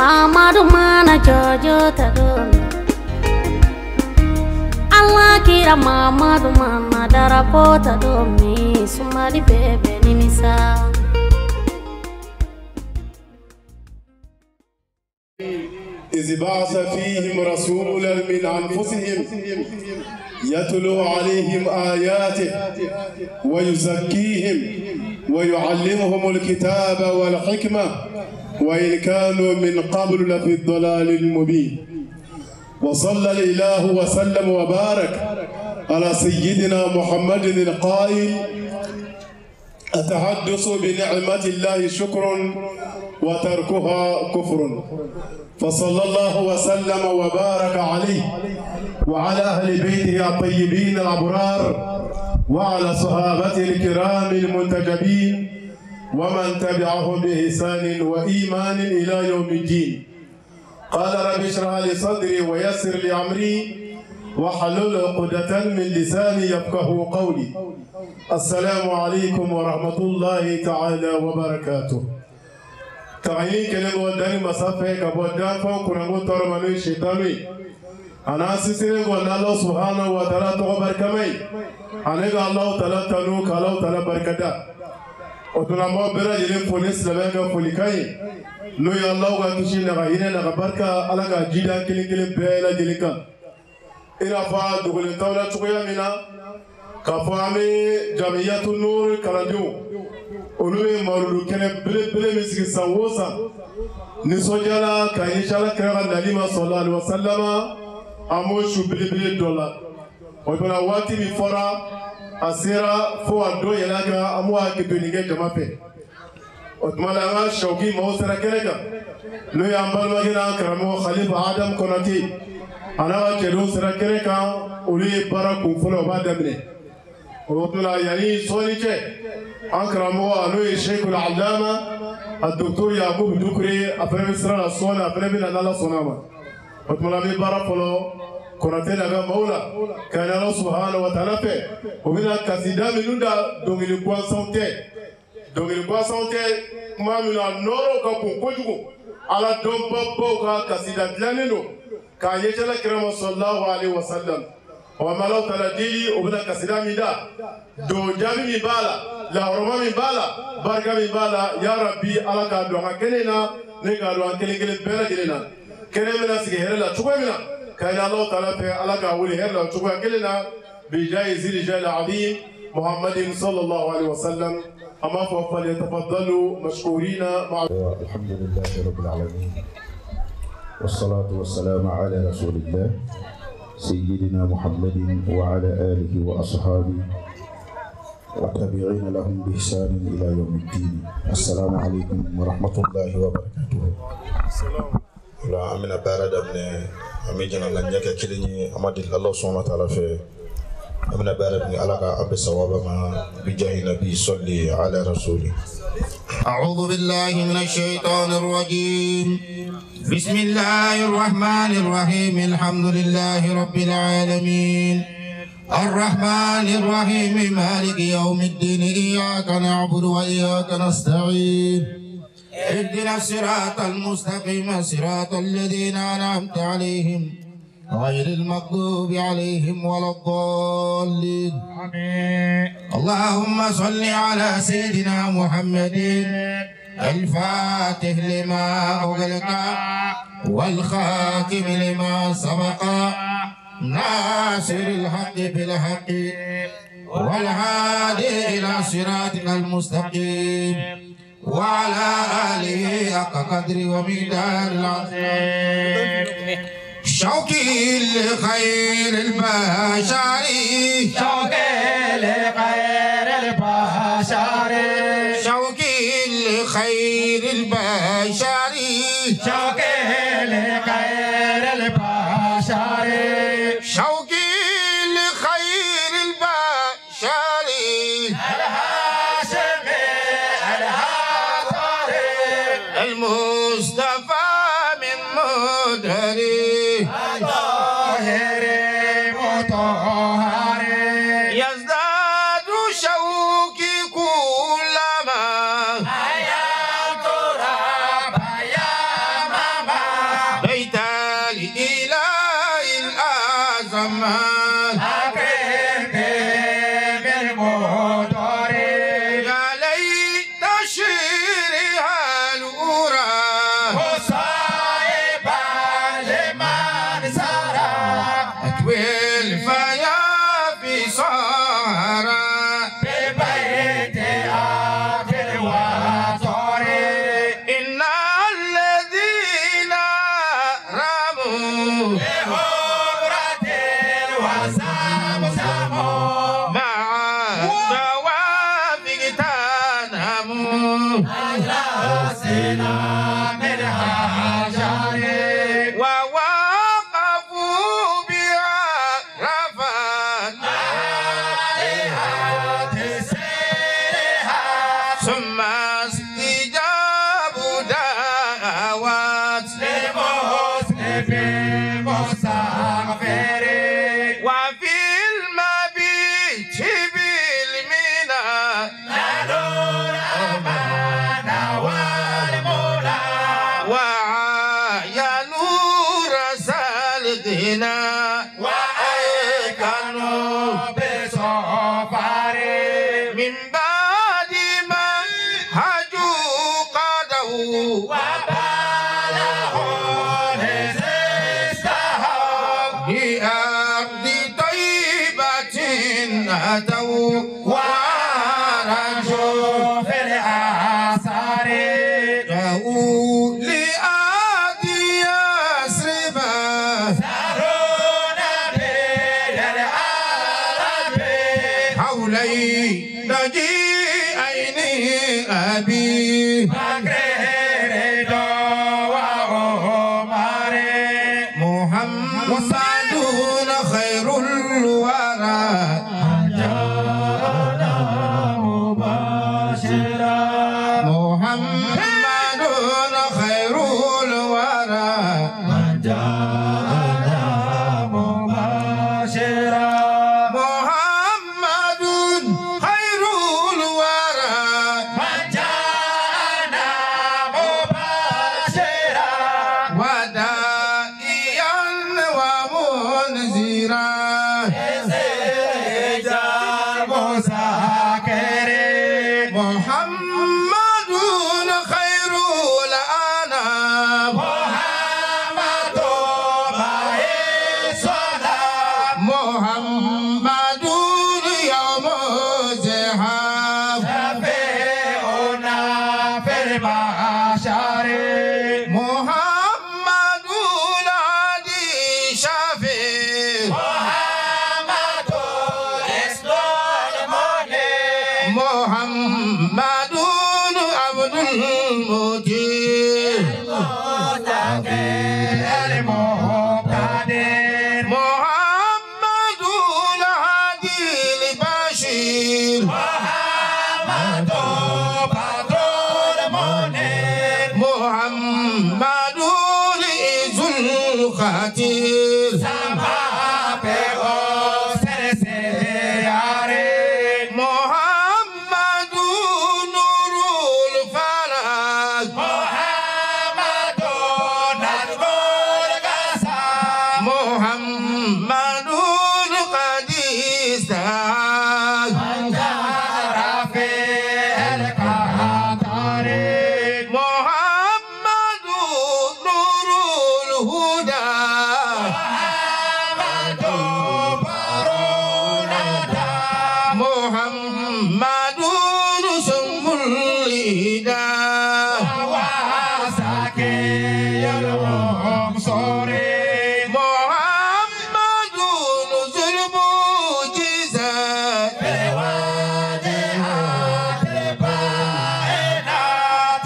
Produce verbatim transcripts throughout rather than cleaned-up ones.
Mamadu mana jojo tadon Allah kira Mamadu mana darapo tadomi sumali bebe nimisa إذ بعث فيهم رسولا من أنفسهم يتلو عليهم آياته ويزكيهم ويعلمهم الكتاب والحكمة وإن كانوا من قبل لفي الضلال المبين وصلى الإله وسلم وبارك على سيدنا محمد القائل التحدث بنعمة الله شكر وتركها كفر فصلى الله وسلم وبارك عليه وعلى أهل بيته الطيبين الأبرار وعلى صحابته الكرام المنتجبين ومن تبعهم بإحسان وإيمان إلى يوم الدين. قال رب اشرح لي صدري ويسر لي أمري واحلل عقدة من لساني يفقهوا قولي. السلام عليكم ورحمة الله تعالى وبركاته. تعيين كلمة وداني مسافة كبودان فوقنا مطرمانو الشيطاني أنا سيسيري قلنا الله سبحانه وتعالى تغبر كمي أنا الله تعالى تنوك الله تعالى بركتا وتنمو برا جلين فونيس لبنك فوليكاي نو يا الله وكشي نغاينة نغبركا ألاغا جيدا كلين كلين بيلا جليكا إنا فا دخلين تولا تقويا منا كفامي جمعية النور كالانديو ولوي مارلو كنه بله بله مسك سووسا نسوجالا كايشالا كرا ناليما صلى الله عليه وسلم اموشو بله بله دولار وبنا واتي بفورا اسيرا فو ادو يلاغا اموا كدونيغه جمافه وتمالا شوقي موسرا كريكا لو يامبال ماغينا كرمو خليفه ادم كوناتي انا كيلو سرا كريكا ولي باركو فلو بادمني وطلع يعني صونيكه أكرمه أنو الشيخ العلامة الدكتور يعقوب دكري أفرم إسرائيل الصونة أفرم بنا الله صنامة وتملامي بارفلو كونتين أجا مولا كان الله سبحانه وتعالى ومن كسيدا منودا دونغيل قوان سونتي دونغيل قوان سونتي ما من النورو كابون كوجو على دم بابو كسيدا دلانينو كان يجلا كرام صلى الله عليه وسلم ومالو تلادي وبدا كسيدا ميدا دو جامي مبالا لا رما مبالا باركا مبالا يا ربي على كادو كنينا نكادو كنين كنين بلا كنينا كنين منا سكهر لا شو منا كاين الله تعالى في على كاولي هر لا شو كنينا بجاي زيد جال عظيم محمد صلى الله عليه وسلم أما فليتفضلوا مشكورين مع الحمد لله رب العالمين والصلاة والسلام على رسول الله سيدنا محمد وعلى آله وأصحابه والتابعين لهم بإحسان إلى يوم الدين. السلام عليكم ورحمة الله وبركاته. السلام. لا أمين بارد أمين أمين جنا لنجاك كلني أمد الله سبحانه وتعالى في أمين بارد أمين علاقة أبي سوابا ما بجاه النبي صلي على رسوله. أعوذ بالله من الشيطان الرجيم. بسم الله الرحمن الرحيم. الحمد لله رب العالمين الرحمن الرحيم مالك يوم الدين إياك نعبد وإياك نستعين اهدنا الصراط المستقيم صراط الذين أنعمت عليهم غير المغضوب عليهم ولا الضالين آمين. اللهم صل على سيدنا محمد الفاتح لما أغلق والخاتم لما سبق ناصر الحق بالحق والهادي إلى صراطك المستقيم وعلى آله حق قدر ومقدار العظيم. شوقي لخير البشر شوقي لخير البشر شوقي لخير البشر شوقي لخير البشر شوقي لخير البشر الهاشمي الهاشمي المصطفى من مدري طاهر مطهر يزداد شوقي كلما يا تراب يا ماما دعوات لمسلم مستغفر وفي المبيت بالمنى نالوا الأمان والمنى وعاينوا رسالتنا وأيقنوا بسفر من بعد ما هجوا قدوا وبالغوا لزستهم بأرض طيبة أتوا وعرجوا في الآثار جاءوا لأرض يثرب ساروا نبي العرب حولي نجيئين أبي بكر وعمر محمد خير الورى جاءنا مباشرا محمد خير الورى جاءنا مباشرا محمد خير الورى جاءنا مباشرا ودائيا ومنذرا إجاب ساكر محمد خير الأنام محمد بعيسنا محمد يوم الزحام شفيعنا في المحشر محمد الهادي شفيع محمد اسم المنير محمد عبد المجيد المتقي المقتدر محمد الهادي البشير محمد بدر المنير محمد العز الخطير سما بغسل سياري محمد نور الفلك محمد نجم القسم محمد القديس جار في القطر محمد نور الهدى محمد بروندا محمد سم الهدى وساكي العنصر محمد ذو المعجزات بواجهات البائنات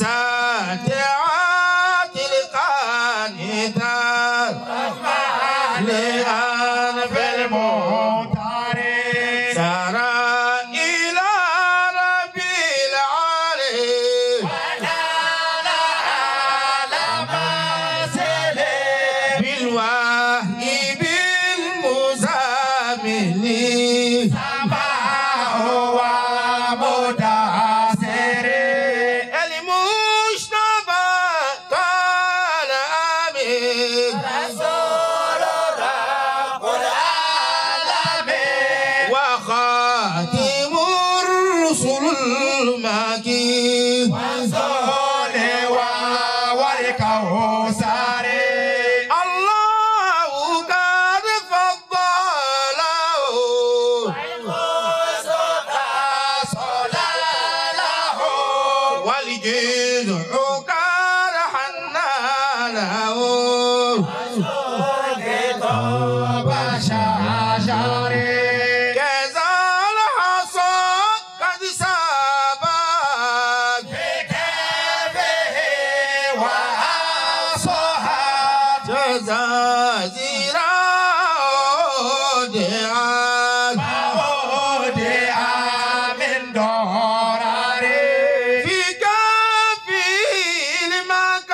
الساتعات القانتات لأن في الممتر سارى إلى ربي العالي ونال عالم سلم بالوحي بالمزامل سماء ومداسر المجتبى قال آمين رسول رب العالمين وخاتم الرسل المكين وانزل والكوثر الله قد فضله صلاله والجذع قد حنانه بشاشر كذا الحصى قد سابت بكيفه وأصحاب جزازيرا دعان مودع من دورار في كافي المكان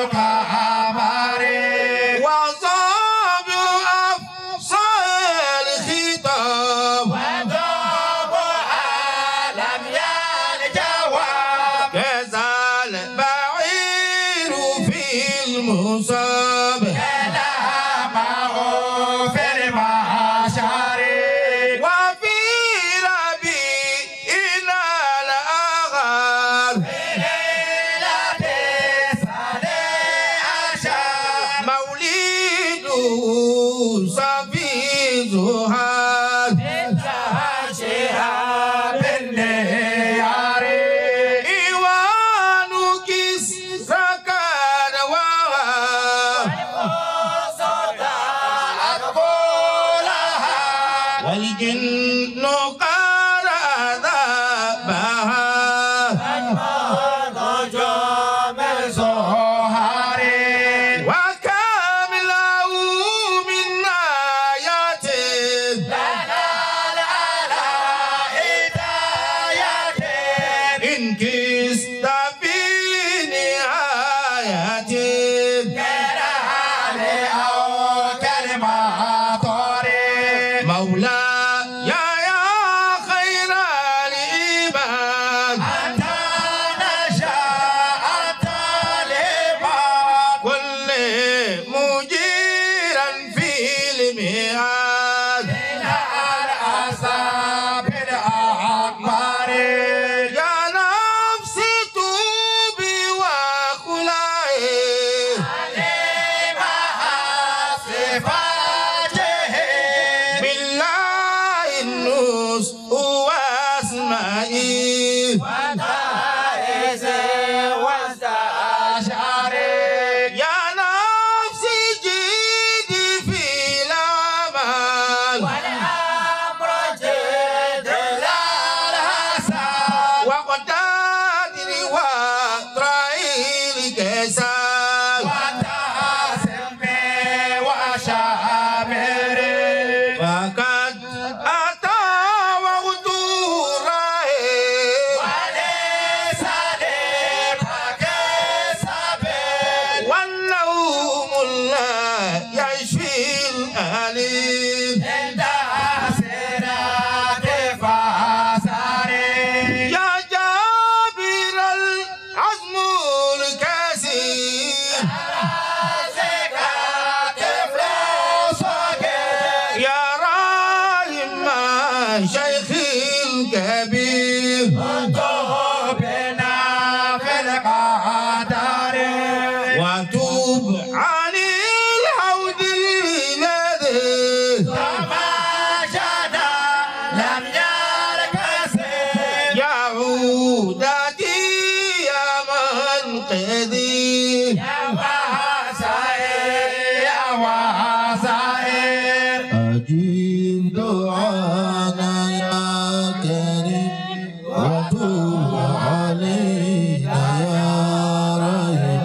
القمر وصاب أفصال الخطاب وضبها لم يلجواب كذا البعير في المصاب كلامه في المعشر وفي ربيعنا الأغار ليلة الثاني عشر مولده صفي زهاد انتهى شهاب النيار إيوان كسرى كان وهاب صدعت قولها والجن قال ذابها نجوم الزهر وكم له من آيات لنا العلاء هداية إن كست في نهاية كرام أو كلمة طريق مولاي يا خير العباد أنت نشأت العباد كل مجيرا في الميعاد إلى الأصحاب الأكبر يا نفسي توبي وخلعي علمها صفاته بالله النص واسمائي ودائز واستشعر يا نفسي جيدي في الأعمال والأمر جد لا الحسن وقدادري وطرعي الكسال وتاسمي وشامري فقد أتى وقت الرحيل وليس لبك سبيل والنوم لا يشفي الأليم عند سرات فاسري يا جابر العزم الكثير زكاة فلوسك يا راحم شيخ الكبير بنا في القدر وتوب عن الحوض الذي فما جنى لم يركسي يا عودتي يا منقذي يا واسعي يا واسعي أجيب دعانا يا كريم وتوب علينا يا رحيم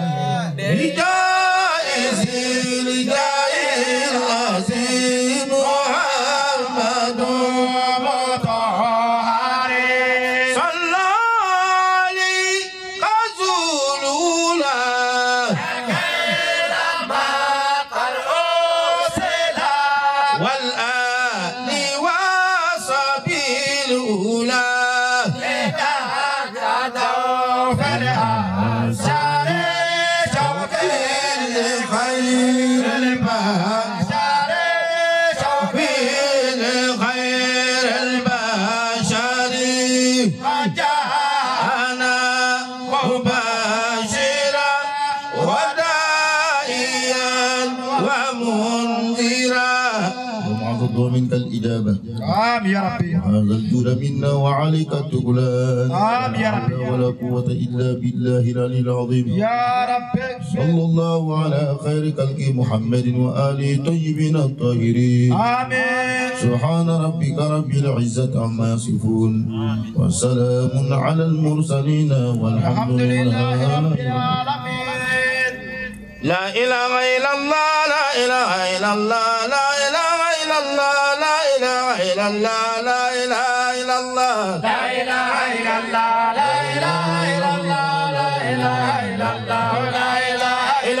بجائز الجائز العظيم محمد مطهر صلى عليه رسول الله خير ما قد أرسل والآل وصحبه الأولى لتهتدوا في الأنصار شوقي خير البشر شوقي خير البشر وجاءنا أنا مباشرا وداعيا ومنذرا ومعظم منك الإجابة آمين يا ربي هذا الجود منا وعليك التقلان آمين يا ربي ولا قوة إلا بالله العلي العظيم يا ربي صلى الله على خير خلق محمد وآله الطيبين الطاهرين آمين سبحان ربك رب العزة عما يصفون وسلام على المرسلين والحمد الحمد لله رب لله العالمين لا إله إلا الله لا إله إلا الله لا إله إلا الله لا إله إلا الله لا إله إلا الله لا إله إلا الله لا إله إلا الله لا إله إلا الله لا إله إلا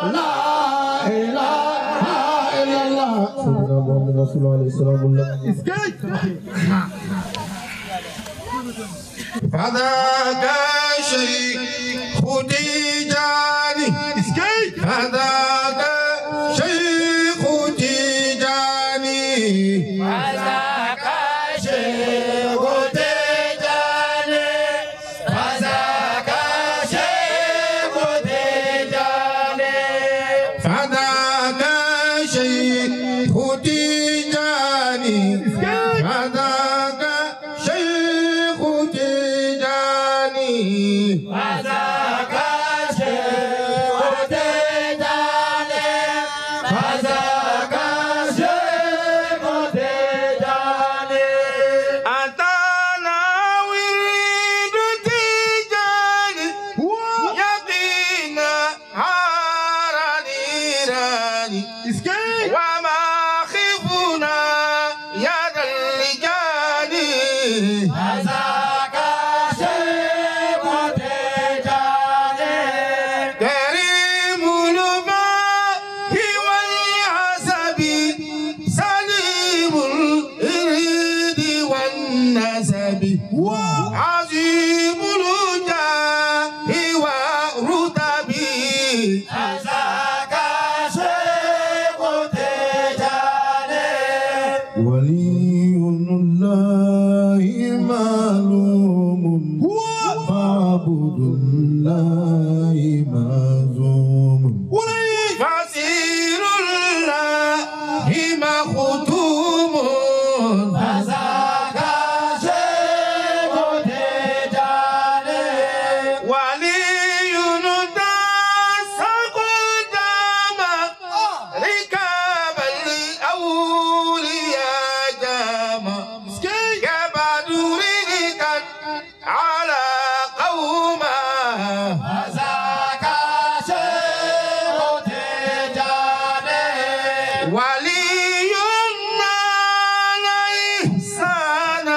لا إله إلا الله سيدنا محمد رسول الله عليه السلام الله فذاك شيخ تيجاني فذاك شيخ تيجاني فذاك شيخ تيجاني فذاك شيخ تيجاني فذاك شيخ تيجاني فذاك شيخ تيجاني فذاك شيخ تيجاني فذاك شيخ تيجاني أتانا وريد تيجاني يقينا هاراني راني وما خفنا يا ذا اللجان فذاك شيخ تيجاني كريم الباء والحسب سليم الإرد والنسب عظيم الجاه والرتب فذاك شيخ تيجاني ولي الله معلوم معبود الله معزوم فسير الله مختوم فذاك شيخ تيجاني ولي داس قدام ركاب الأولياء جاما كبدر كان على قوما فذاك شيخ تيجاني ولي نال إحسانا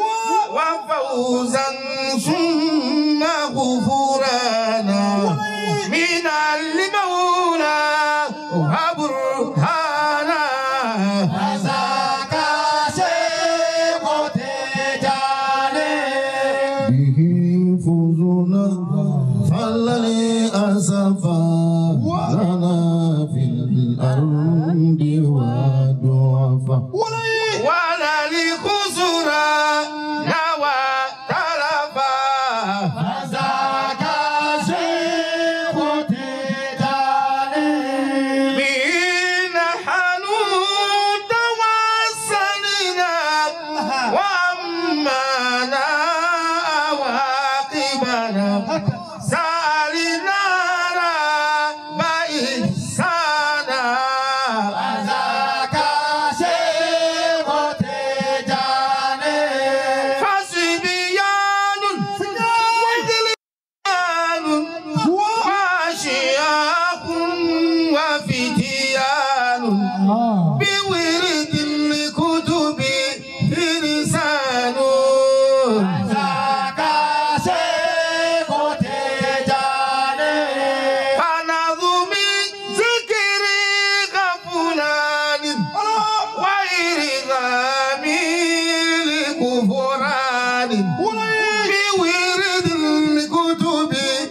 وفوزا ثم غفرانا من المولى وبرهانا فذاك شيخ تيجاني به فوزنا فلني أسفا لنا في الأرض وضعفا ولا لخسران نوى تلفا فذاك شيخ تيجاني من حنون توسلنا وأمنا عواقبنا سالنا بإحسانا فذاك شيخ تيجاني فسبيان وذليان وأشياخ وفتيان بورد الكتب فرسان فذاك شيخ تيجاني فنظم ذكر غفلان وإرغام الكفران بورد الكتب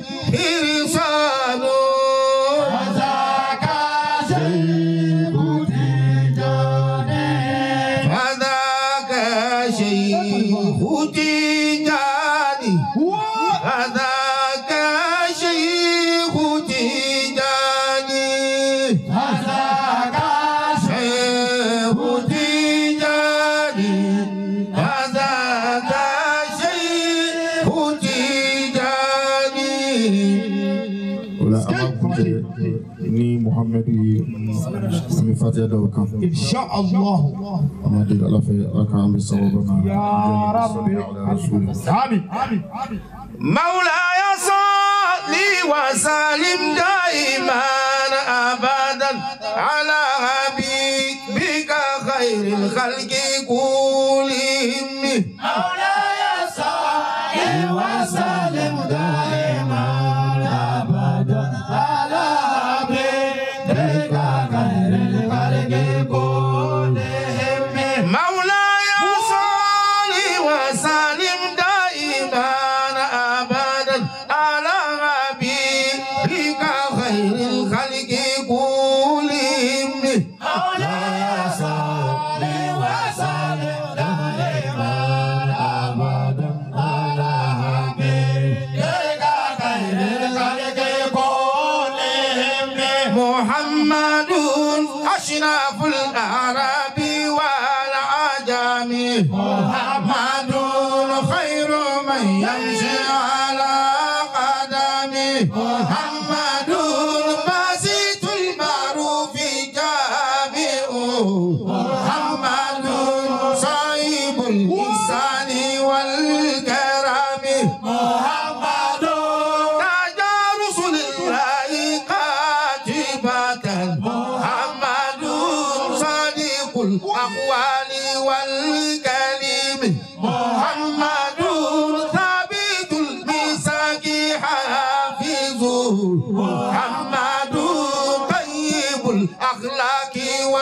فرسان فذاك شيخ تيجاني فذاك شيخ تيجاني فذاك شيخ تيجاني فذاك شيخ تيجاني فذاك شيخ تيجاني ولا أمامكم ni Muhammad sami fatiha da wakan إن شاء الله amma da Allah fa aka ambi sababa يا ربي آمين مولاي صل وسلم دائما أبدا على حبيبك خير الخلق كلهم مولاي صل وسلم دائما أبدا على حبيبك محمد أشرف الأعراب والعجم محمد خير من يمشي على قدمه محمد باسط المعروف جامع محمد صاحب الإحسان والكرم محمد تاج رسل الله كاتبة محمد صادق الأقوال والكلم محمد ثابت الميثاق حافظ محمد طيب الأخلاق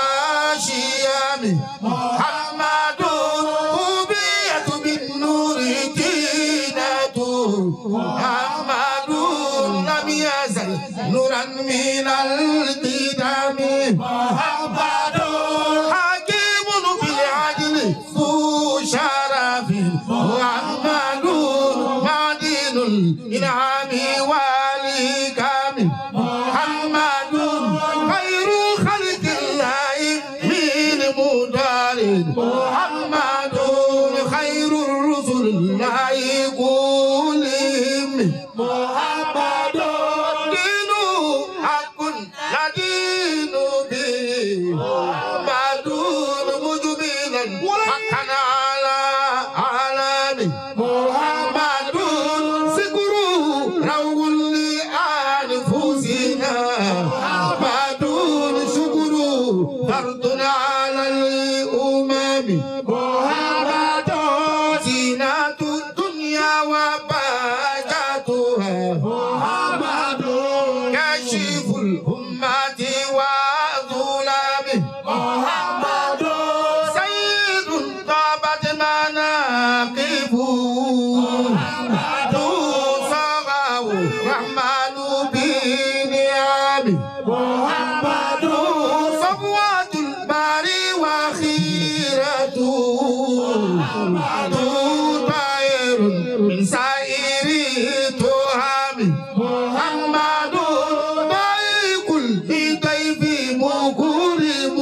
والشيم محمد هوية بالنور دينة محمد لم يزل نورا من القدم محمد حكيم بالعدل ذو شرف محمد معدن الإنعام والكرم محمد خير خلق الله من مدارد محمد خير الرسل الله كلهم محمد دين حق لا دين به محمد مجبلا حقا على عالمه محمد ذكر روح لأنفسنا محمد شكر فرض على الأمم محمد زينة الدنيا وبهجتها محمد كاشف الأمة وظلمه محمد سيد طابت مناقبه محمد صغاه الرحمن بنعمه محمد صفوة الباري وخيرته محمد طائر من سائر تهامه محمد ضيق لضيف مكرم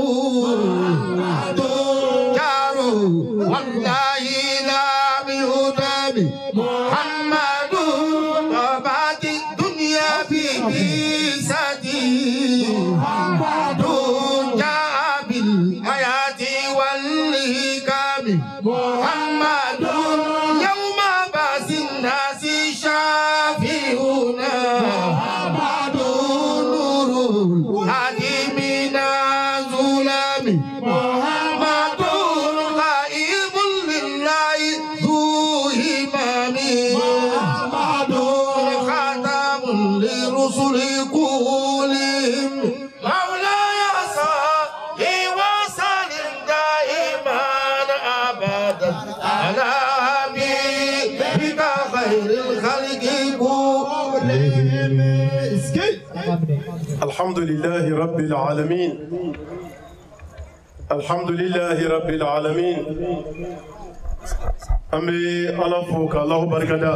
محمد جار والله لا بهدم محمد طابت الدنيا في بيسته محمد جاء بالآيات والحكم محمد يوم بعث الناس شافعنا محمد نور الهادي من الظلم محمد غائب لله ذو همم محمد خاتم لرسل كلهم مولاي صل وسلم دائما ابدا على حبيبك خير الخلق كلهم. الحمد لله رب العالمين الحمد لله رب العالمين أمي الله فوق الله بركة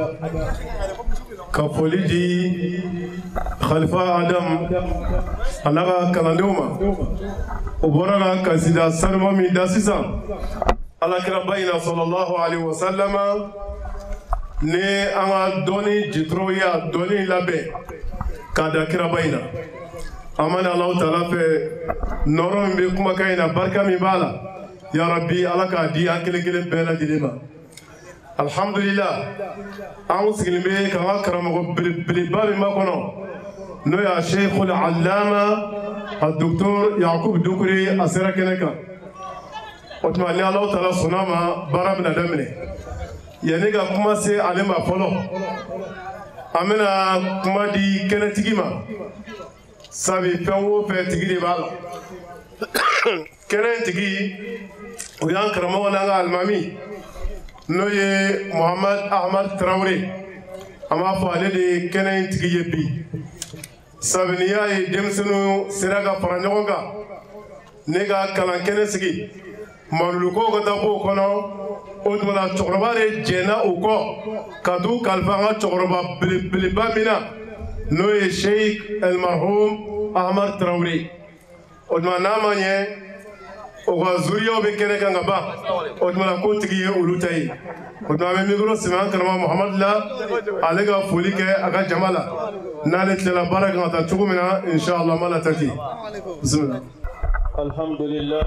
كفوليدي خلفاء آدم أنا كلاندوما وبرنا كسيدا سلمى من داسيسا على كربينا صلى الله عليه وسلم ne anga doni jitroya doni labe kada kirabayna amana Allah taala fe noron be kuma kayna barka mi bala ya rabbi alaka di akele kele bela dilema alhamdulillah awu sigilme ka karamo bil bal ma kono no ya sheikh al allama al docteur yaqub dukri asira keneka otma ni Allah taala sunama barabna damne yani ga kuma sai alima folo amina kuma di kene tigima sabi fenwo fe tigide bala kene tigi o yan karamo wala ga almami no ye Muhammad Ahmad Traoré ama fo ale de kene tigi yebi sabiniya ye demsenu siraga faranyoga nega kalan kene sigi manuluko ko da ko kono odwala chokroba jena uko kadu kalfanga chokroba biliba mina no ye Sheikh el marhum Ahmad Traoré odma namanye oga zuriyo be kene kanga ba odma ko tigi ulu tay odma me migro siman karama Muhammad la alega foli ke aga jamala nalet la baraka ta tugumina inshallah mala tati bismillah alhamdulillah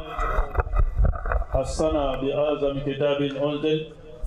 حصنا بأعظم كتاب أنزل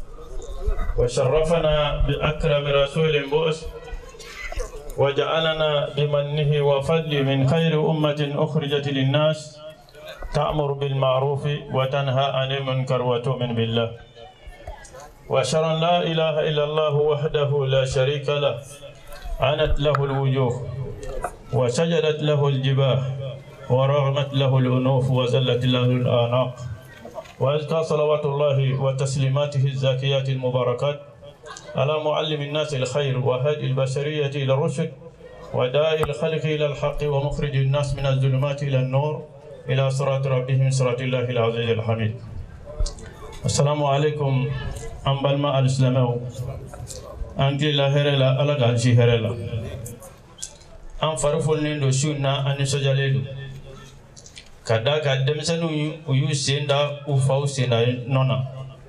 وشرفنا بأكرم رسول بؤس وجعلنا بمنه وفضله من خير أمة أخرجت للناس تأمر بالمعروف وتنهى عن المنكر وتؤمن بالله وأشهد أن لا إله إلا الله وحده لا شريك له عنت له الوجوه وسجدت له الجباه ورغمت له الأنوف وزلت له الآناق وأزكى صلوات الله وتسليماته الزاكيات المباركات على معلم الناس الخير وهادي البشرية إلى الرشد وداعي الخلق إلى الحق ومخرج الناس من الظلمات إلى النور إلى صراط ربهم صراط الله العزيز الحميد. السلام عليكم أنبال ما الإسلامي أنت لا هرلا ألا غانشي هرلا أن فرفول نندو شونا أن سجليدو kada ka demisanu uyu senda ufa usenda nona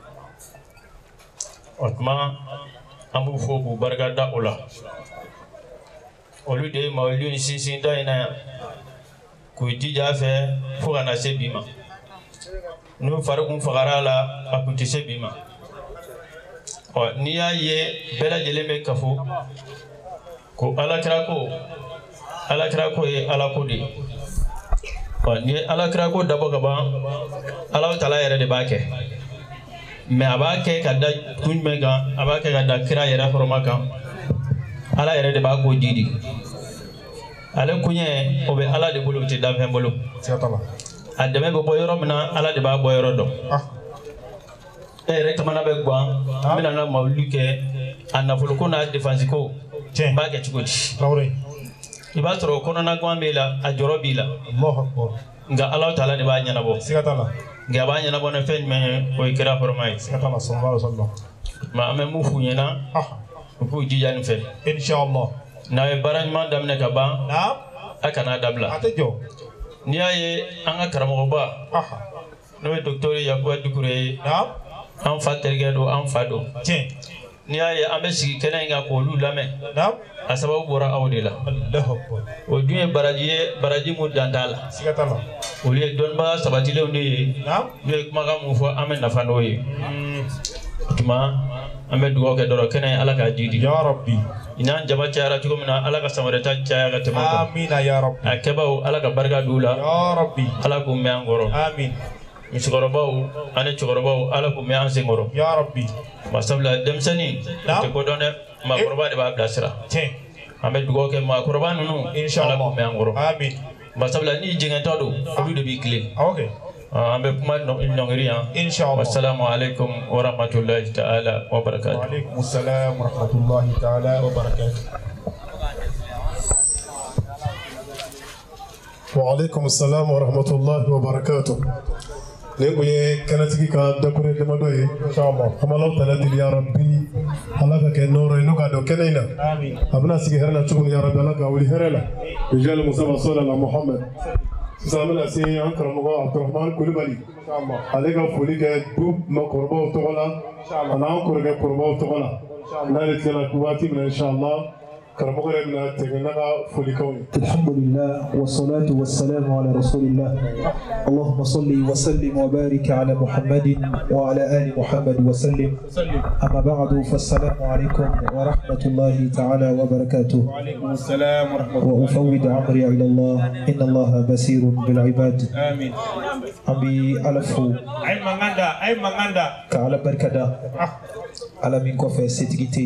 otma ambu fobu bargada ola olu de mawlu sinsin da ina ku tija fe fugana sebima nu farukum fagara la akuti sebima o niya ye bela jeleme kafu ko alakra ko alakra ko e alakodi ni ala kira ko dabo gaba ala taala yere de bake me abake kada kunme ga abake kada kira yere forma kan ala yere de ba ko didi ala kunye obe ala de bolo ti dam hembolo tiatala ademe bo boyoro mina ala de ba boyoro do ah e rek mana be gwa mina na mawluke anafulu ko na defense ko ba ke chukoti tawre iba toro kono na gwambela a jorobila Allahu akbar nga Allah taala de ba nyana bo sikatala nga ba nyana bo na fen me ko ikira formay sikatala sallallahu alaihi wasallam ma ame mu fu nyana ah ko jijan fe inshallah na e baran man dam ne ka ba na akana dabla atejo ni aye anga karamo ba ah no docteur ya ko dukure na am faterge do am fado tiens ni aye ambe sigi kenen nga ko lu lame na asababu bora awdela Allahu akbar o duye baraji baraji mu dandala sikatala o le don ba sabatile onde na be kuma ga mu fo amen na fano yi tuma ambe dugo ke doro kenen ala ka jidi ya rabbi ina jaba tiara tuko mina ala ka samare ta tiara ga tema amina ya rabbi akeba ala ka barka dula ya rabbi ala ko me angoro amin misgorobaw ane chogorobaw ala ko me ansengoro ya rabbi masabla demsani te ko donne ma korba de ba blasira tiens ambe dugo ke ma korba nunu inshallah ko me angoro amin masabla ni jinga todo odu de bi clé okay ambe kuma no nyongiri ya inshallah assalamu alaikum wa rahmatullahi ta'ala wa barakatuh wa alaikum assalam wa rahmatullahi ta'ala wa barakatuh wa alaikum assalam wa rahmatullahi wa barakatuh لقيه كانت كيكا دكورة لمدوي إن شاء الله أما الله تعالى يا ربي الله كنور إنه كادو كنينا آمين أبنا سكهرنا تشوفون يا رب الله كأولي هرلا رجال مصطفى صلى الله محمد سامنا سي أنكر مغا عبد الرحمن كل بالي إن شاء الله عليك فولي كدوب ما قربا وتقولا إن شاء الله أنا أنكر كقربا وتقولا إن شاء الله نالت لنا قواتي من إن شاء الله الحمد لله والصلاة والسلام على رسول الله اللهم صل وسلم وبارك على محمد وعلى آل محمد وسلم أما بعد فالسلام عليكم ورحمة الله تعالى وبركاته وعليكم السلام ورحمة الله وأفوض أمري إلى الله إن الله بصير بالعباد آمين أبي ألفو أي مغاندا أي مغاندا كعلى بركدا على من كوفي ستيجي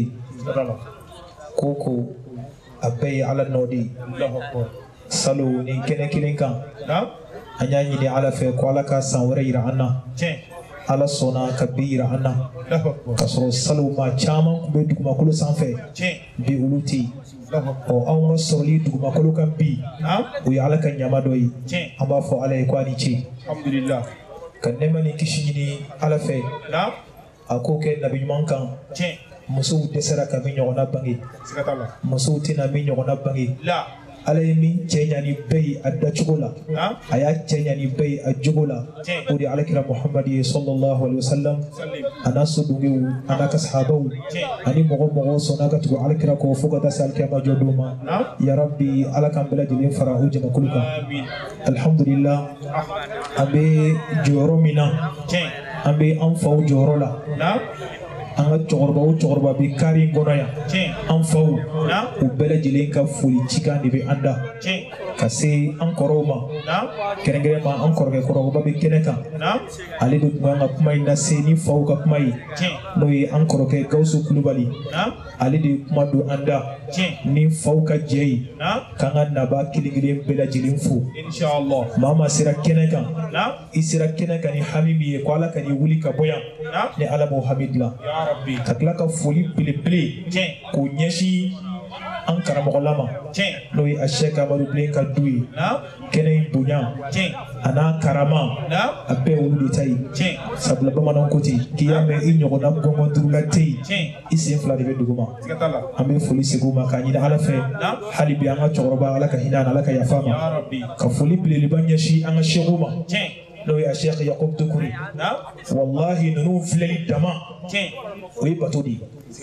koko abai ala nodi salo ni kene kilin kan anya ni ala fe ko ala ka san wara ira anna ala sona kabira anna kasro salo ma chama be duguma kulu sanfe bi uluti o an soli duguma kulu kan bi o ya ala kan nyama doyi amba fo ala ko ani ci alhamdulillah kan ne mani kishi ni ala fe akoke nabi man kan muso desera ka min ɲɔgɔnna bange muso tɛna min ɲɔgɔnna bange ala ye min cɛ ɲani bɛɛ ye a dacogo la a y'a cɛ ɲani bɛɛ ye a jogo la o de ye alakira muhamadi ye sallallahu alaihi wasallam a n'a sodugew a n'a ka sahabaw ani mɔgɔ mɔgɔ sɔnna ka tugu alakira kɔ fo ka taa se alikiyama jɔ don ma ya rabbi ala k'an bɛɛ lajɛlen fara o jamakulu kan alhamdulillah an bɛ jɔyɔrɔ min na an bɛ an faw jɔyɔrɔ la an ka cɛkɔrɔba o cɛkɔrɔba bɛ kari in kɔnɔ yan an faw u bɛɛ lajɛlen ka foli cikan de bɛ an da ka se an kɔrɔw ma kɛrɛnkɛrɛn ma an kɔrɔkɛ kɔrɔba bɛ kɛnɛ kan ale de tun kan ka kuma in lase ni faw ka kuma ye n'o ye an kɔrɔkɛ Gawusu Kulubali ale de ye kuma don an da ni faw ka jɛ ye k'an ka naba kelen kelen bɛɛ lajɛlen fo maa maa sera kɛnɛ kan i sera kɛnɛ kan ni hami min ye ko ala ka n'i wuli ka bɔ yan ni ala b'o hami dilan ka tila ka foli belebele k'o ɲɛsin an karamɔgɔlama n'o ye a Sheikh Amadu Bilen ka du ye kɛnɛ in bonya a n'a karama a bɛɛ olu de ta ye sabula bamananw ko ten k'i y'a mɛn i ɲɔgɔnna gɔngɔn durula tɛ yen i sen fila de bɛ duguma an bɛ foli segin u ma k'a ɲini ala fɛ hali bi an ka cɛkɔrɔba ala ka hinɛ a la ala ka yafa ma ka foli belebeleba ɲɛsin an ka sekow ma n'o ye a Sheikh Yakubu Dukure wallahi ninnu filɛli dama o ye bato de ye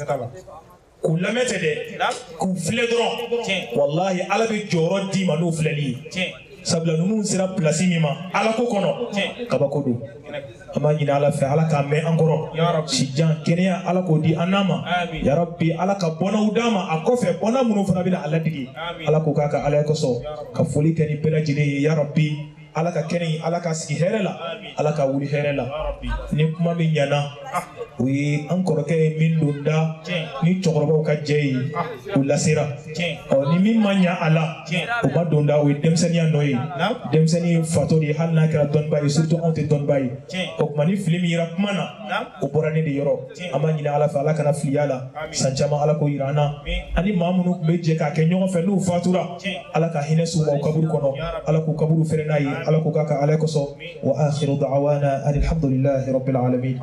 k'u lamɛn tɛ dɛ k'u filɛ dɔrɔn wallahi ala bɛ jɔyɔrɔ d'i ma n'o filɛli ye sabula ninnu sera pilasi min ma ala ko kɔnɔ kabako don an b'a ɲini ala fɛ ala k'a mɛn an kɔrɔ sijan kɛnɛya ala k'o di an n'a ma yarabi ala ka bɔnnaw d'a ma a kɔfɛ bɔnna minnu fana bɛna a ladigi ala k'o k'a ka ala ye kosɔn ka foli kɛ ni bɛɛ lajɛlen ye yarabi ala ka kɛnɛ ala ka sigi hɛrɛ la ala ka wuli hɛrɛ la ni kuma min ɲana o ye an kɔrɔkɛ ye min don da ni cɛkɔrɔbaw ka jɛ ye o lasera ɔ ni min ma ɲa a la o ma don da o ye denmisɛnniya nɔ ye denmisɛnnin fatɔ de ye hali n'a kɛra dɔnniba ye surtout anw tɛ dɔnniba ye o tuma ni fili min yera kuma na o bɔra ne de yɔrɔ an b'a ɲini ala fɛ ala kana filiya la san caman ala k'o yira an na ani maa minnu tun bɛ jɛ k'a kɛ ɲɔgɔn fɛ n'u fatura ala ka hinɛ s'u ma o kaburu kɔnɔ ala k'u kaburu fɛrɛ n'a ye ala k'u k'a ka ala kosɔn wa akhiru da'wana alhamdulillahi rabbil alamin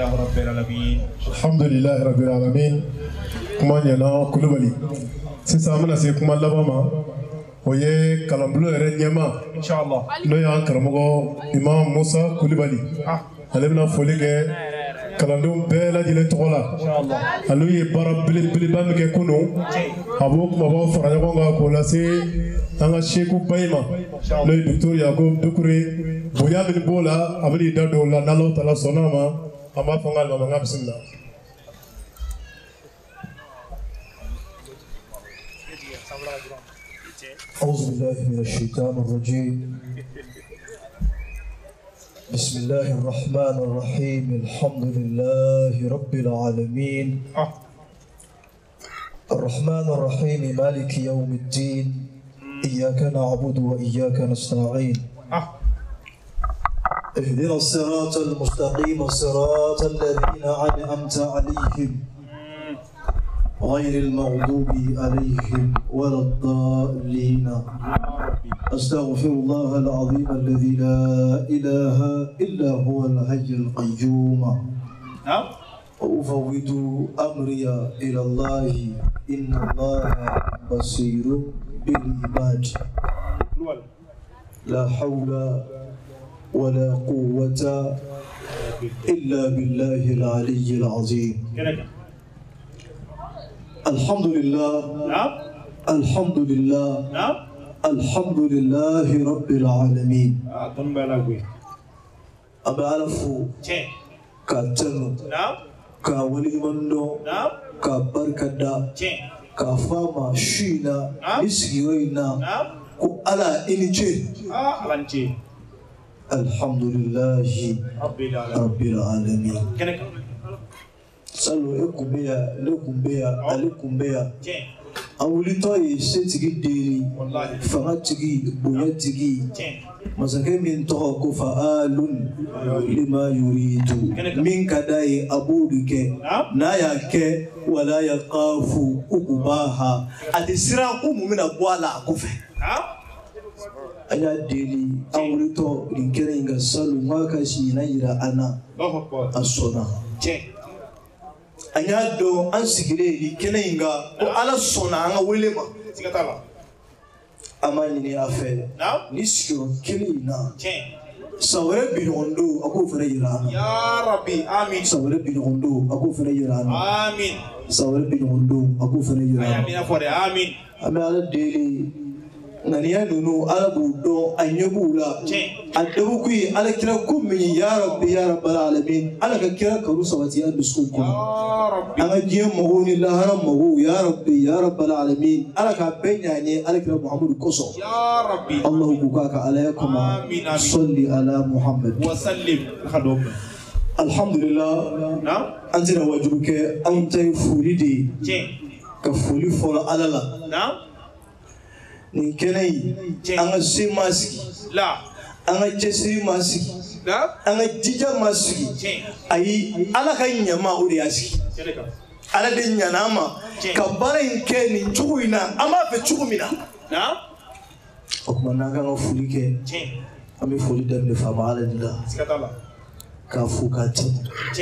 alhamdulillahi rabbil alamin kuma ɲɛna Kulubali sisan an bɛna se kuma laban ma o ye kalanbolo yɛrɛ ɲɛma n'o y'an karamɔgɔ Imam Musa Kulubali ale bɛna foli kɛ kalandenw bɛɛ lajɛlen tɔgɔ la ale ye baara belebeleba min kɛ kunun a b'o kumabaw fara ɲɔgɔn kan k'o lase an ka Seku Bayi ma n'o ye Docteur Yakubu Dukure bonya min b'o la a bɛn'i da don o la n'Alahu Taala sɔnn'a ma an b'a fɔ n ka alimami n ka bisimila. أعوذ بالله من الشيطان الرجيم بسم الله الرحمن الرحيم الحمد لله رب العالمين الرحمن الرحيم مالك يوم الدين إياك نعبد وإياك نستعين اهدنا الصراط المستقيم صراط الذين أنعمت عليهم غير المغضوب عليهم ولا الضالين أستغفر الله العظيم الذي لا إله إلا هو الحي القيوم وأفوض أمري إلى الله إن الله بصير بالعباد لا حول ولا قوة إلا بالله العلي العظيم الحمد لله الحمد لله الحمد لله رب العالمين أبا ألفو كاتنو كاولي منو كبركدا كفاما شينا مسيوينا كو ألا إنجي الحمد لله رب العالمين salo ekumbeya lekumbeya alekumbeya awulitɔ ye setigi deri fanga tigi bonya tigi masakɛ min tɔgɔ ko fa'alun lima yuridu min ka d'a ye a b'o de kɛ n'a y'a kɛ wala yaqafu uqbaha a tɛ siran ko mun bɛna bɔ a la a kɔfɛ an y'a deli an wulitɔ nin kɛnɛ in kan salo n k'a ka siɲɛna yira an na a sɔnna an y'a dɔn an sigilen nin kɛnɛ in kan ko ala sɔnna an ka wele ma amani afe nisho kilina sawre binondo ako fere yirana ya rabbi amin sawre binondo ako fere yirana amin sawre binondo ako fere yirana amin afore amin ame ala deli naniya nunu ala budo anyebula adabu kui ala kira kummi ya rabbi ya rabbal alamin ala ka kira karu sawati ya biskun ko ya rabbi anga jiye mogoni la haram mogo ya rabbi ya rabbal alamin ala ka benya ne ala kira muhammad koso ya rabbi allah bukaka alaykum salli ala muhammad wa sallim khadum alhamdulillah na antina wajubuke antay furidi ka fuli fola alala na ni kenai anga si masiki la anga chesiri masiki la anga jija masiki ayi ala ka nyama o de asiki ala de nyanama ka bara inke ni chuguina ama fe chugumina na okuma nanga nga fulike ami fuli dem le fama ala dila skatala ka fuka tin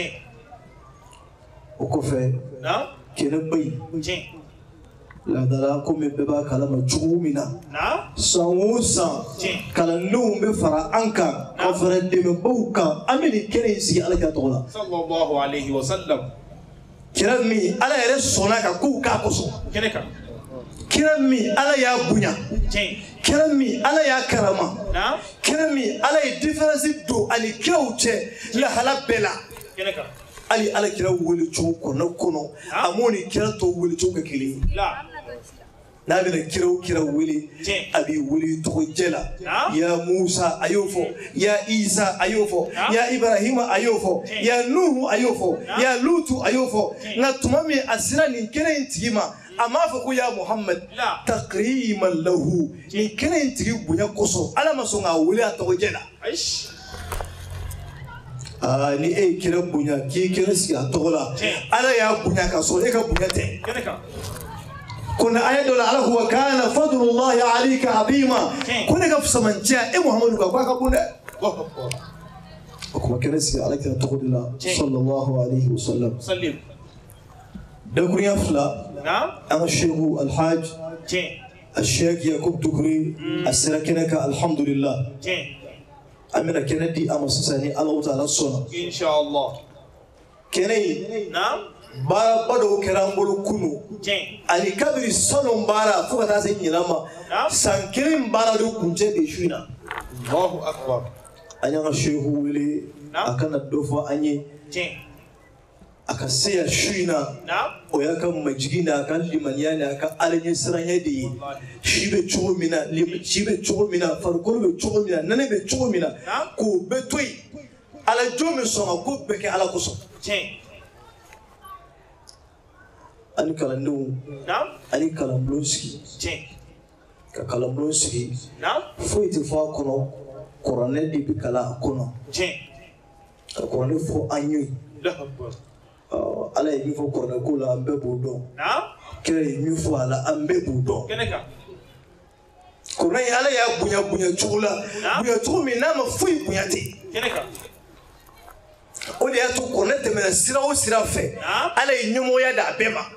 okofe na kene bay la dara ko me beba kala ma chugumina na sangusa kala numbe fara anka ko fara de me bauka amini kene si ala ka tola sallallahu alaihi wasallam kirami ala yere sona ka ku ka koso kene ka kirami ala ya bunya kirami ala ya karama na kirami ala ya difference do ali kyauche la halabela kene ka ali ala kira wuli choko na kono amoni kira to wuli choko kili la na bi na kira kira wuli abi wuli to jela ya Musa ayofo ya Isa ayofo ya Ibrahima ayofo ya Nuhu ayofo ya Lutu ayofo na tumami asira ni kira intima ama fa ku ya Muhammad takriman lahu ni kira intigi bunya koso ala masonga wuli to jela aish ah ni e kira bunya ki kira si atola ala ya bunya ka so e ka bunya te kuna ayadola ala huwa kana fadlullahi alayka azima kuna ka fusamantia e Muhammadu ka kwa bunda kuma kira si ala kira tokodila sallallahu alayhi wasallam sallim da kunya fula na an shehu alhaj الشيخ يعقوب دغري السركنك الحمد لله amina kenedi amasasani Allah ta'ala sona insha Allah kenai na bara bado kerambolo kunu ali kabiri sono bara fuka ta sai nyilama sankirin bara do kunje be shuina Allahu akbar anya shehu wele akana dofo anye akasiya shuina oya kan majigina kan limaniya kan alanye siranye di shibe chugumina shibe chugumina farko be chugumina nane be chugumina ko betoi ala jomi songa ko beke ala koso ani kalandu ani kalambloski ka kalambloski fo ite fo kono korane di bikala kono ka korane fo anyu ala ye min fɔ kɔrɔkɛ ko la an bɛɛ b'o dɔn kira ye min fɔ a la an bɛɛ b'o dɔn kɔrɔkɛ ala y'a bonya bonya cogo la bonya cogo min n'a ma foyi bonya ten o de y'a to kɔrɔkɛ tɛmɛna sira o sira fɛ ala ye ɲɛmɔgɔya d'a bɛɛ ma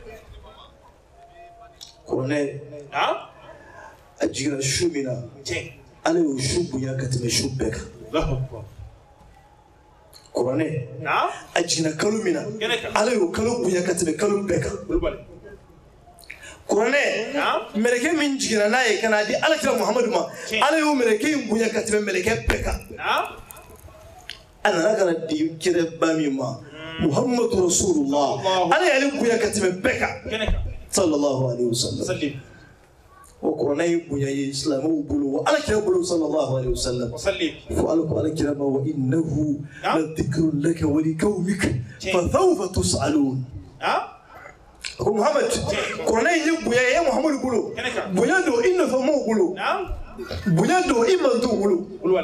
kɔrɔkɛ a jiginna su min na ala y'o su bonya ka tɛmɛ su bɛɛ kan Korane a jiginna kalo min na ala y'o kalo bonya ka tɛmɛ kalo bɛɛ kan Korane mɛlɛkɛ min jiginna n'a ye ka n'a di alakira Muhamadu ma ala y'o mɛlɛkɛ in bonya ka tɛmɛ mɛlɛkɛ bɛɛ kan a nana ka na di kira ba min ma Muhammadu Rasulullah ala y'ale bonya ka tɛmɛ bɛɛ kan sallallahu alaihi wasallam o korana yi bonya ye islamu bulu ala kira bulu sallallahu alaihi wasallam fo ala ko ala kira ma wa innahu la dhikrun laka wa liqaumika fa sawfa tusalun ko Muhammad korana yi bonya ye Muhammad bulu bonya do inna fa mo bulu bonya do iman do bulu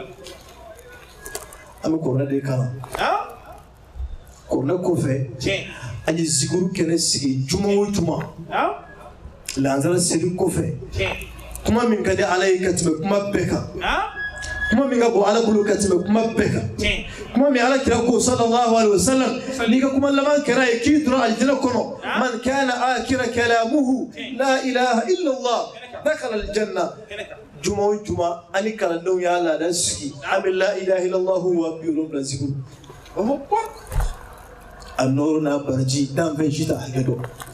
am korana de kana korana ko fe ani zikuru kene sigi juma o juma lanzara seli kofɛ kuma min ka di ala ye ka tɛmɛ kuma bɛɛ kan kuma min ka bɔ ala bolo ka tɛmɛ kuma bɛɛ kan kuma min ala kira ko sallallahu alaihi wasallam n'i ka kuma laban kɛra ye k'i donna aljana kɔnɔ man kana akira kalamuhu la ilaha illa allah dakhala aljanna juma juma ani kala no ya la da suki am la ilaha illallah wa bi rum lazikun oh النور نابرجي دام في جيتا حقدو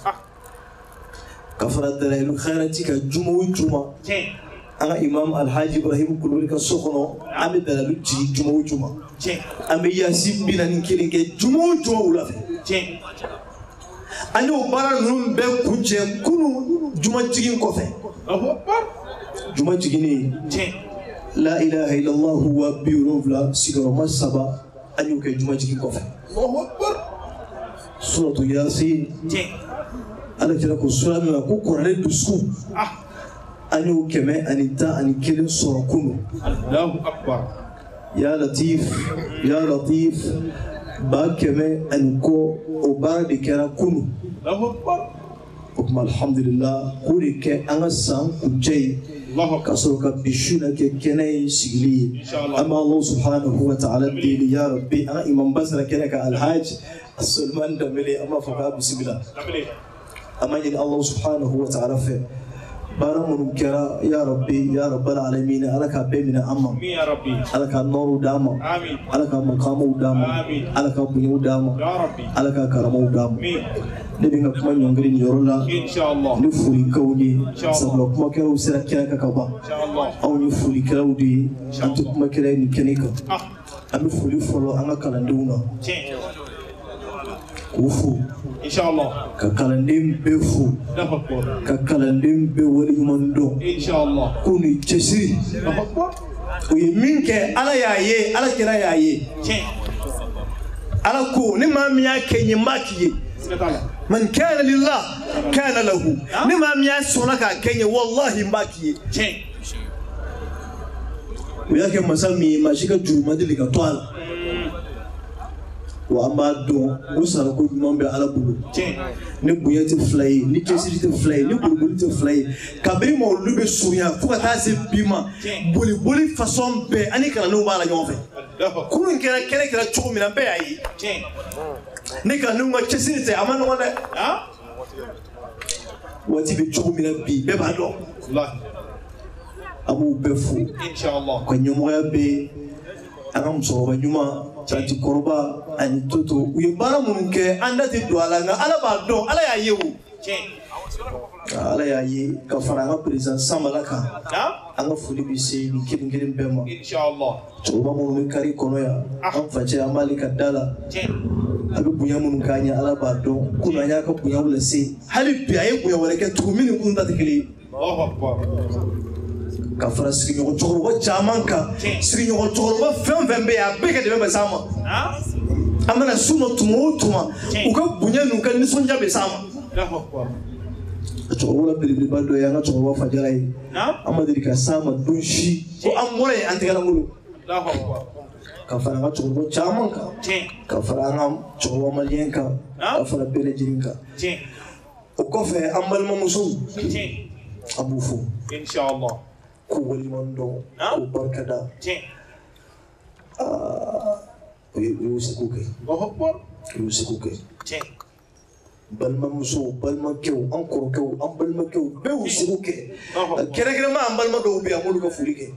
كفرت دلائل خيرتك جمعة جمعة أنا إمام الحاج إبراهيم كلوري كسخنو أمي دلائل جي جمعة جمعة أمي ياسين بنا نكيرين كي جمعة جمعة ولا في أنا وبارا نون بكونجم كنو جمعة جيين كوفي جمعة جيني لا إله إلا الله هو بيروفلا سيجارو ما سبا أنيو كي جمعة جيين كوفي الله أكبر سورة ياسين أنا كده كسورة من أكو قرآن بسكو أنيو كمان أنيتا أني كلم سورة كونو الله أكبر يا لطيف يا لطيف با كمان أنكو أبار بكرا كونو الله أكبر وكما الحمد لله كوري كي أنا سام كجاي كسورة بيشونا كي كناي سجلي أما الله سبحانه وتعالى ديني يا ربي أنا إمام بصرة كنا كالحاج السلمان دملي أما فقا بسم الله أما إن الله سبحانه وتعالى في بارم كرا يا ربي يا رب العالمين على كابي من أمم يا ربي على كنور داما آمين على كمقام داما آمين على كبنيو داما يا ربي على ككرم داما آمين نبينا كمان ينقلين يرولا إن شاء الله نفولي كوني سبلوك ما كانوا سركنا ككبا إن شاء الله أو نفولي كلاودي أنتم ما كلا نكنيكا أنا فولي فلو أنا كلاندونا كوفو إن شاء الله ككلاندين بفو الله أكبر ككلاندين بولي مندو إن شاء الله كوني تسي الله أكبر ويمينك على يايه على كلا يايه على كو نما ميا كيني ماكي من كان لله كان له نما ميا سونك كيني والله ماكي وياك مسامي ماشيكا جومادي لك طوال وأما دون وصار كل من بعلى بلو نبغي تفلاي نجسي تفلاي نبغي تفلاي كبري ما ولو بسوريا فوق تاسي بيما بولي بولي فاسون بي أني كنا نو بالا يوفي كلن كنا كنا كنا تشوف من بي أي نكنا نو ما جسي تي أما نو ولا ها واتي بتشوف من بي ببادو الله أبو بفو إن شاء الله كنيمو بي أنا مصور نيوما Tati koroba ani toto uye bara munke anda ti do ala nga ala ba do ala ya yewu ala ya ye ka faranga president samalaka anga fuli bi se ni kidin kidin bema inshallah to ba mu mi kari kono ya an faje amali kadala abi bunya mun kanya ala ba do kuna nya ka bunya wala se hali bi ayi bunya wala ke tu mini kun da tikili Allahu akbar kafara sigi ɲɔgɔn cɛkɔrɔba caman kan sigi ɲɔgɔn cɛkɔrɔba fɛn fɛn bɛ yen a bɛɛ ka dɛmɛ bɛ s'a ma an bɛna s'u ma tuma o tuma u ka bonya n'u ka nisɔndiya bɛ s'a ma cɛkɔrɔba la belebeleba dɔ ye an ka cɛkɔrɔba Fajara ye an ma deli ka s'a ma don si ko an bɔra yen an tɛgɛla ngolo ka fara an ka cɛkɔrɔba caman kan ka fara an ka cɛkɔrɔba maliyɛn kan ka fara bɛɛ lajɛlen kan o kɔfɛ an balimamusow a b'u fo inshallah ko waliman dɔn ko barika da o y'o seko kɛ o y'o seko kɛ balimamusow balimakɛw an kɔrɔkɛw an balimakɛw bɛɛ y'u seko kɛ kɛrɛnkɛrɛnma an balima dɔw bɛ yen an b'olu ka foli kɛ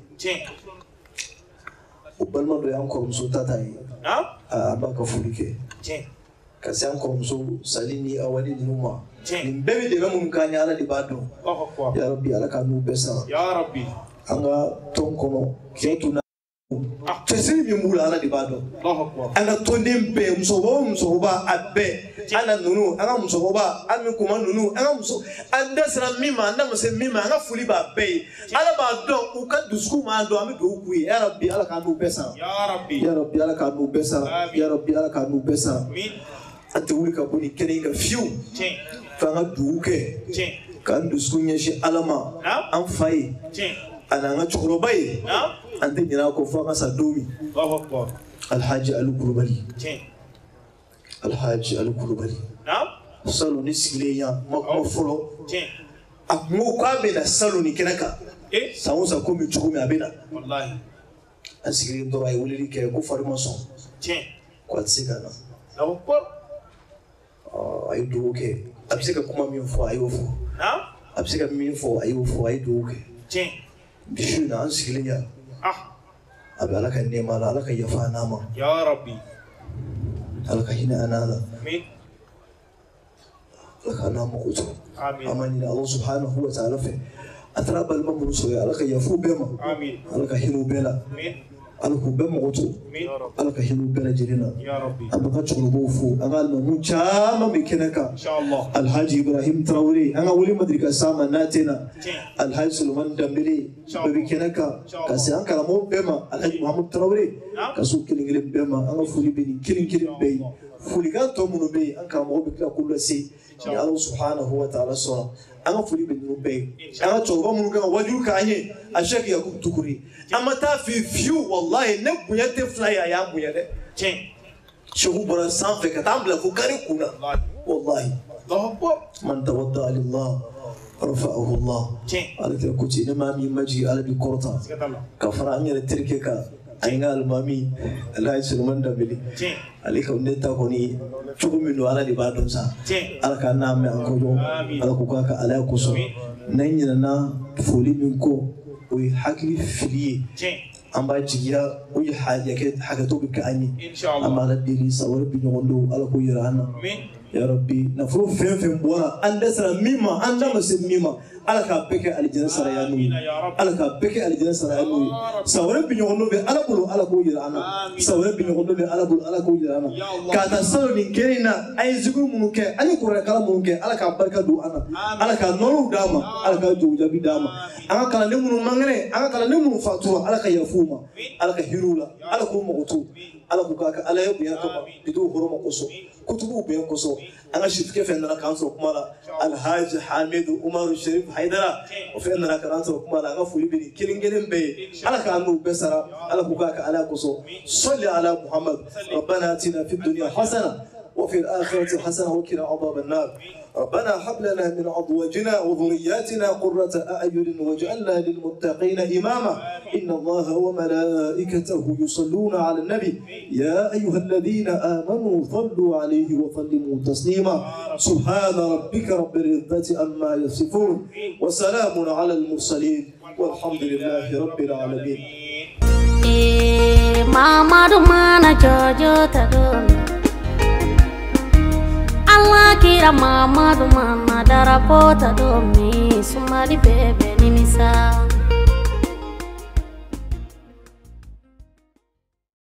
o balima dɔ y'an kɔrɔmuso Tata ye an b'a ka foli kɛ ka se an kɔrɔmuso Sali ni Awani ninnu ma nin bɛɛ bɛ dɛmɛ minnu k'an ye Ala de b'a dɔn ya Rabbi Ala ka n'u bɛɛ sara ya Rabbi an ka tɔn kɔnɔ cɛ tun na cɛsiri min b'u la Ala de b'a dɔn an ka tɔnden bɛɛ musokɔrɔba o musokɔrɔba a bɛɛ an na ninnu an ka musokɔrɔba an min kuma ninnu an ka muso an da sera min ma an da ma se min ma an ka foli b'a bɛɛ ye Ala b'a dɔn u ka dusukun b'a dɔn an bɛ dugawu k'u ye ya Rabbi Ala ka n'u bɛɛ sara ya Rabbi ya Rabbi Ala ka n'u bɛɛ sara ya Rabbi Ala ka n'u bɛɛ sara an tɛ wuli ka bɔ nin kɛnɛ in kan fiyewu f'an ka dugawu kɛ k'an dusukun ɲɛsin Ala ma an fa ye a n'an ka cɛkɔrɔba ye an tɛ ɲinɛ a kɔ fo an ka sa don min Alhaji Ali Kulubali Alhaji Ali Kulubali salon ne sigilen yan ma kuma fɔlɔ a kun ko k'a bɛ na salon nin kɛnɛ kan san o san ko min cogo min a bɛ na an sigilen tora a ye weleli kɛ ko fari ma sɔn ko a tɛ se ka na a ye dugawu kɛ a bɛ se ka kuma min fɔ a y'o fɔ أبسك مين فو أيو فو أي دوك جين بشو نانس كليا آه أبي لك النعمة على لك يفا ناما يا ربي لك هنا أنا هذا آمين لك أنا مقصود آمين أماني الله سبحانه وتعالى في أتراب الممر سوي لك يفو بما آمين لك هنو بلا آمين لك بما قطو آمين لك هنو بلا جرينا يا ربي أبغى تشغل بوفو أنا الممر جام مكانك إن شاء الله الحاج إبراهيم تراوري أنا ولي مدرك سامع ناتنا جين الحاج سلمان دمبلي شاء الله. بمكانك شاء الله. كسي أنك لمو بما الحاج محمد تراوري نعم. كسو كلين كلين بما أنا فولي بني كلين كلين بي فولي كان تومنو بي أنك لمو بكلا كل شيء يا الله سبحانه وتعالى صلاة أنا فولي بني بي أنا توبا منو كان وجهك كأني أشياء يكون تكوري أما تافي فيو والله نبغى يتفلا يا يا بغى جين شو برا سانفك تعمل فكاري كونا والله الله أكبر من توضأ لله رفعه الله جين على كوتي نمامي مجي على بكورتا سكت الله كفر أمير التركيكا أينا المامي الله سلمان دبلي جين عليك ونتا كوني شو منو على لبادون سا جين على كان نام أنكوجو آمين. على كوكاكا على كوسو آمين. نيننا فولي منكو ويحكي فيلي جين أما جيا ويحاجة كده حاجة توبك أني إن شاء الله أما على الدليل سوار بينوندو على كويرانا آمين يا ربي نفرو فين فين بورا أنت سر ميما أنت مسلم ميما على كابك على جنس سر يانوي على كابك على جنس سر يانوي سوار بينوندو بي على بلو على كويرانا سوار بينوندو بي على بلو على كويرانا كاتا سر نكيرنا أي زغلو منك أي كورا كلام منك على كابك دو أنا على كنورو داما على كجو جابي داما أنا كلا نمو مانغري أنا كلا نمو فاتورا على كيفوما على كهيرولا على كوموتو على كوكاكا على يبيانكما بدو هرم قصو كتبوا بينكسو أنا شفت كيف أننا كانوا كمالا الحاج حامد عمر الشريف حيدرا وفي أننا كانوا كمالا أنا فولي بني كلين كلين بي على كانوا بسرا على كوكاكا على كسو صلي على محمد ربنا آتنا في الدنيا حسنة وفي الآخرة حسنة وقنا عذاب النار ربنا هب لنا من أزواجنا وذرياتنا قرة أعين واجعلنا للمتقين إماما إن الله وملائكته يصلون على النبي يا أيها الذين آمنوا صلوا عليه وسلموا تسليما سبحان ربك رب العزة عما يصفون وسلام على المرسلين والحمد لله رب العالمين. Mama do mana jojo tadon Allah kira mama do mana darapota do mi sumali bebe ni misa